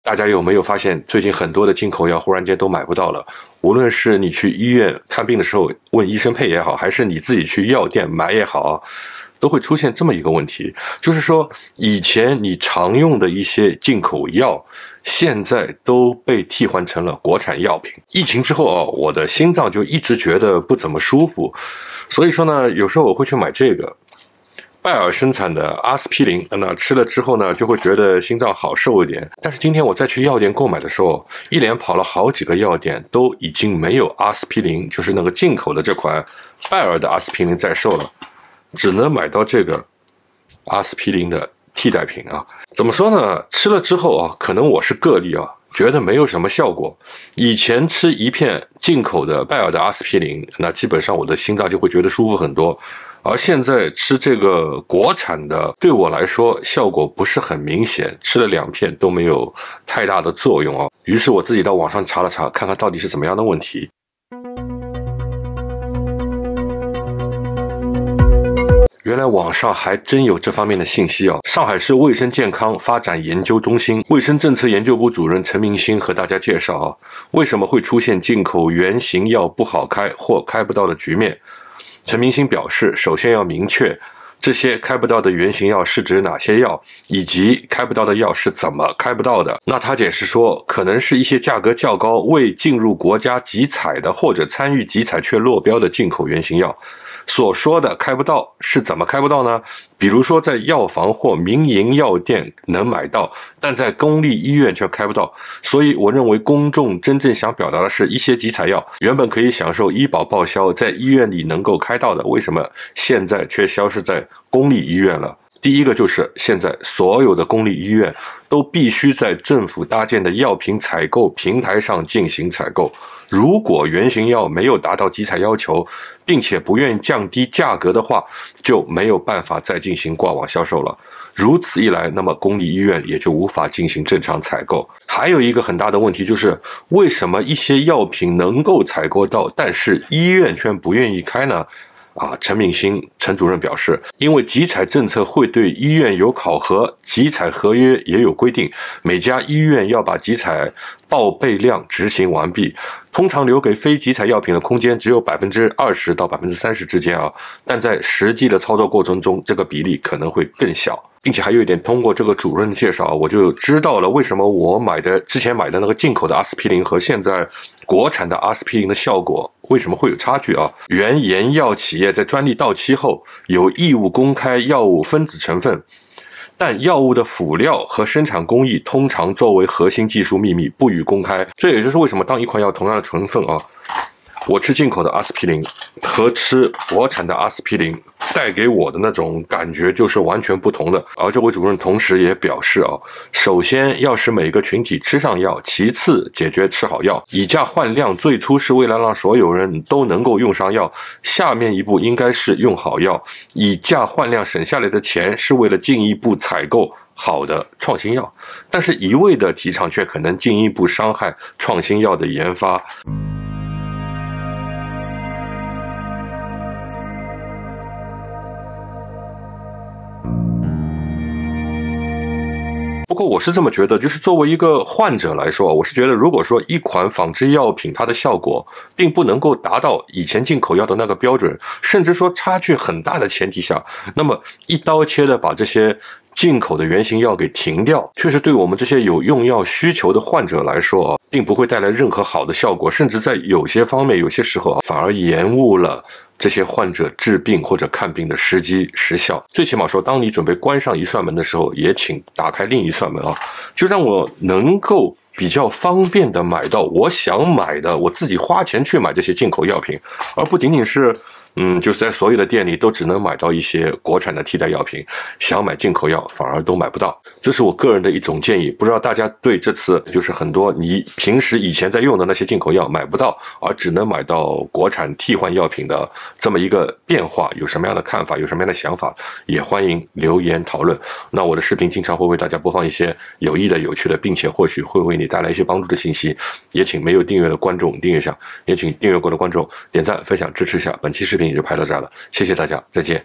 大家有没有发现，最近很多的进口药忽然间都买不到了？无论是你去医院看病的时候问医生配也好，还是你自己去药店买也好，都会出现这么一个问题，就是说以前你常用的一些进口药，现在都被替换成了国产药品。疫情之后啊，我的心脏就一直觉得不怎么舒服，所以说呢，有时候我会去买这个拜耳生产的阿司匹林，那吃了之后呢，就会觉得心脏好受一点。但是今天我再去药店购买的时候，一连跑了好几个药店，都已经没有阿司匹林，就是那个进口的这款拜耳的阿司匹林在售了，只能买到这个阿司匹林的替代品啊。怎么说呢？吃了之后啊，可能我是个例啊，觉得没有什么效果。以前吃一片进口的拜耳的阿司匹林，那基本上我的心脏就会觉得舒服很多。而现在吃这个国产的，对我来说效果不是很明显，吃了2片都没有太大的作用啊。于是我自己到网上查了查，看看到底是怎么样的问题。原来网上还真有这方面的信息啊！上海市卫生健康发展研究中心卫生政策研究部主任陈明星和大家介绍啊，为什么会出现进口原型药不好开或开不到的局面。陈明星表示，首先要明确这些开不到的原型药是指哪些药，以及开不到的药是怎么开不到的。那他解释说，可能是一些价格较高、未进入国家集采的或者参与集采却落标的进口原型药。所说的开不到是怎么开不到呢？比如说在药房或民营药店能买到，但在公立医院却开不到。所以我认为公众真正想表达的是，一些集采药原本可以享受医保报销，在医院里能够开到的，为什么现在却消失在公立医院了？第一个就是现在所有的公立医院都必须在政府搭建的药品采购平台上进行采购。如果原型药没有达到集采要求，并且不愿意降低价格的话，就没有办法再进行挂网销售了。如此一来，那么公立医院也就无法进行正常采购。还有一个很大的问题就是，为什么一些药品能够采购到，但是医院却不愿意开呢？陈明星陈主任表示，因为集采政策会对医院有考核，集采合约也有规定，每家医院要把集采报备量执行完毕，通常留给非集采药品的空间只有20%到30%之间啊，但在实际的操作过程中，这个比例可能会更小。并且还有一点，通过这个主任的介绍，我就知道了为什么我之前买的那个进口的阿司匹林和现在国产的阿司匹林的效果为什么会有差距啊？原研药企业在专利到期后有义务公开药物分子成分，但药物的辅料和生产工艺通常作为核心技术秘密不予公开。这也就是为什么当一款药同样的成分啊，我吃进口的阿司匹林和吃国产的阿司匹林带给我的那种感觉就是完全不同的。而这位主任同时也表示首先要使每个群体吃上药，其次解决吃好药。以价换量最初是为了让所有人都能够用上药，下面一步应该是用好药，以价换量省下来的钱是为了进一步采购好的创新药，但是一味的提倡却可能进一步伤害创新药的研发。不过我是这么觉得，就是作为一个患者来说，我是觉得如果说一款仿制药品它的效果并不能够达到以前进口药的那个标准，甚至说差距很大的前提下，那么一刀切的把这些进口的原型药给停掉，确实对我们这些有用药需求的患者来说并不会带来任何好的效果，甚至在有些方面有些时候反而延误了这些患者治病或者看病的时机时效。最起码说，当你准备关上一扇门的时候，也请打开另一扇门就让我能够比较方便的买到我想买的，我自己花钱去买这些进口药品，而不仅仅是就是在所有的店里都只能买到一些国产的替代药品，想买进口药反而都买不到。这是我个人的一种建议，不知道大家对这次就是很多你平时以前在用的那些进口药买不到，而只能买到国产替换药品的这么一个变化，有什么样的看法，有什么样的想法，也欢迎留言讨论。那我的视频经常会为大家播放一些有益的、有趣的，并且或许会为你带来一些帮助的信息，也请没有订阅的观众订阅一下，也请订阅过的观众点赞、分享、支持一下。本期视频也就拍到这儿了，谢谢大家，再见。